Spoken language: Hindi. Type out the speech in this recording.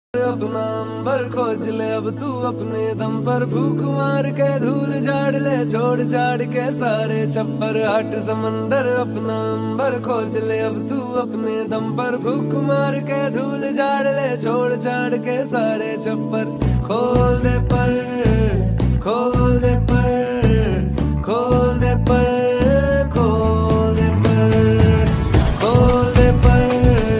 अपना अंबर खोज ले अब तू अपने दम पर, भूख मार के धूल झाड़ ले, छोड़ छाड़ के सारे छप्पर, हट समंदर अपना अंबर खोज ले अब तू अपने दम पर, भूख मार के धूल झाड़ ले, छोड़ छाड़ के सारे छप्पर, खोल दे पर खोल